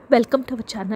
Welcome to our channel.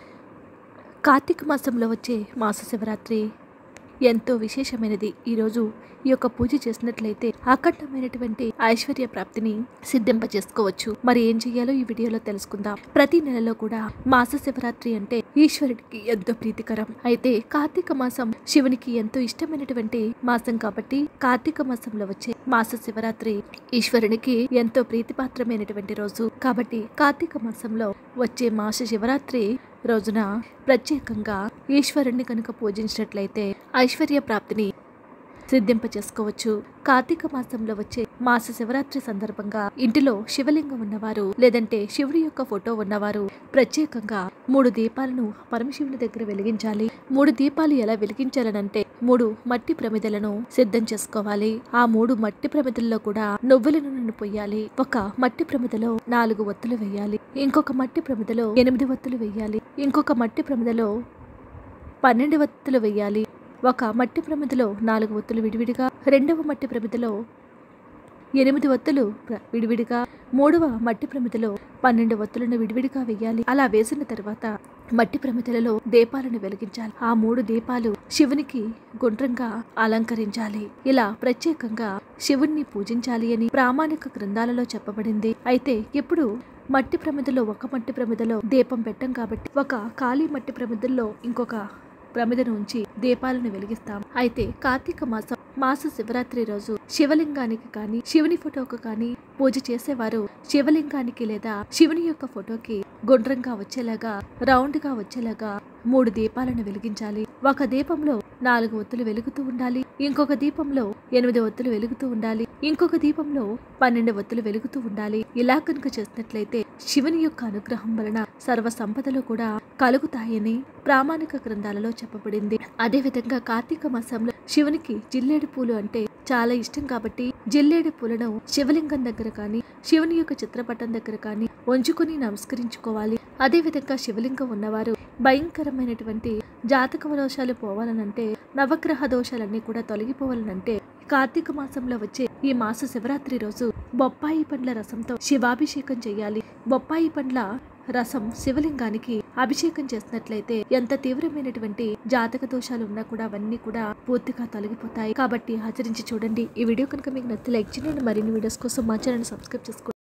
Karthika మాసంలో వచ్చే మాస శివరాత్రి ఎంతో విశేషమైనది. ఈరోజు ఈ యొక్క పూజ చేసినట్లయితే అఖండమైనటువంటి ఐశ్వర్య ప్రాప్తిని సిద్ధింపజేసుకోవచ్చు. మరి ఏం చేయాలో ఈ వీడియోలో తెలుసుకుందాం. ప్రతి నెలలో కూడా మాస శివరాత్రి అంటే ఈశ్వరుడికి ఎంతో ప్రీతికరం. అయితే కార్తీక మాసం శివునికి ఎంతో ఇష్టమైనటువంటి మాసం కాబట్టి కార్తీక మాసంలో వచ్చే మాస శివరాత్రి ఈశ్వరునికి ఎంతో ప్రీతిపాత్రమైనటువంటి రోజు. కాబట్టి కార్తీక మాసంలో వచ్చే మాస శివరాత్రి రోజున ప్రత్యేకంగా ఈశ్వరుణ్ణి కనుక పూజించినట్లయితే ఐశ్వర్య ప్రాప్తిని సిద్ధింపచేసుకోవచ్చు. కార్తీక మాసంలో వచ్చే మాస శివరాత్రి సందర్భంగా ఇంటిలో శివలింగం ఉన్నవారు లేదంటే శివుడి యొక్క ఫోటో ఉన్నవారు ప్రత్యేకంగా 3 దీపాలను పరమశివుని దగ్గర వెలిగించాలి. 3 దీపాలు ఎలా వెలిగించాలనంటే 3 మట్టి ప్రమిదలను సిద్ధం చేసుకోవాలి. ఆ 3 మట్టి ప్రమిదల్లో కూడా నువ్వుల నూనెను పొయ్యాలి. ఒక మట్టి ప్రమిదలో 4 ఒత్తులు వేయాలి. ఇంకొక మట్టి ప్రమిదలో 8 ఒత్తులు వేయాలి. ఇంకొక మట్టి ప్రమిదలో 12 ఒత్తులు వేయాలి. ఒక మట్టి ప్రమిదలో 4 ఒత్తులు విడివిడిగా, రెండవ మట్టి ప్రమిదలో 8 ఒత్తులు విడివిడిగా, మూడవ మట్టి ప్రమిదలో 12 ఒత్తులను విడివిడిగా వేయాలి. అలా వేసిన తర్వాత మట్టి ప్రమిదలలో దీపాలను వెలిగించాలి. ఆ 3 దీపాలు శివునికి గుండ్రంగా అలంకరించాలి. ఇలా ప్రత్యేకంగా శివుణ్ణి పూజించాలి అని ప్రామాణిక గ్రంథాలలో చెప్పబడింది. అయితే ఇప్పుడు మట్టి ప్రమిదలో ఒక మట్టి ప్రమిదలో దీపం పెట్టం కాబట్టి ఒక ఖాళీ మట్టి ప్రమిదల్లో ఇంకొక ప్రమిదను ఉంచి దీపాలను వెలిగిస్తాం. అయితే కార్తీక మాస శివరాత్రి రోజు శివలింగానికి కానీ శివుని ఫోటోకు కానీ పూజ చేసేవారు శివలింగానికి లేదా శివుని యొక్క ఫోటోకి గుండ్రంగా వచ్చేలాగా రౌండ్ గా వచ్చేలాగా 3 దీపాలను వెలిగించాలి. ఒక దీపంలో 4 ఒత్తులు వెలుగుతూ ఉండాలి. ఇంకొక దీపంలో 8 ఒత్తులు వెలుగుతూ ఉండాలి. ఇంకొక దీపంలో 12 ఒత్తులు వెలుగుతూ ఉండాలి. ఇలా కనుక చేసినట్లయితే శివుని యొక్క అనుగ్రహం వలన సర్వ సంపదలు కూడా కలుగుతాయని ప్రామాణిక గ్రంథాలలో చెప్పబడింది. అదేవిధంగా కార్తీక మాసంలో శివునికి జిల్లేడు పూలు అంటే చాలా ఇష్టం కాబట్టి జిల్లేడు పూలను శివలింగం దగ్గర కానీ శివుని యొక్క చిత్రపటం దగ్గర కానీ ఉంచుకుని నమస్కరించుకోవాలి. అదేవిధంగా శివలింగం ఉన్నవారు భయంకరమైనటువంటి జాతక దోషాలు పోవాలనంటే నవగ్రహ దోషాలన్నీ కూడా తొలగిపోవాలనంటే కార్తీక మాసంలో వచ్చే ఈ మాస శివరాత్రి రోజు బొప్పాయి పండ్ల రసంతో శివాభిషేకం చేయాలి. బొప్పాయి పండ్ల రసం శివలింగానికి అభిషేకం చేసినట్లయితే ఎంత తీవ్రమైనటువంటి జాతక దోషాలు ఉన్నా కూడా అవన్నీ కూడా పూర్తిగా తొలగిపోతాయి. కాబట్టి ఆచరించి చూడండి. ఈ వీడియో కనుక మీకు నచ్చితే లైక్ చేయండి. మరిన్ని వీడియోస్ కోసం మా ఛానల్ సబ్స్క్రైబ్ చేసుకోండి.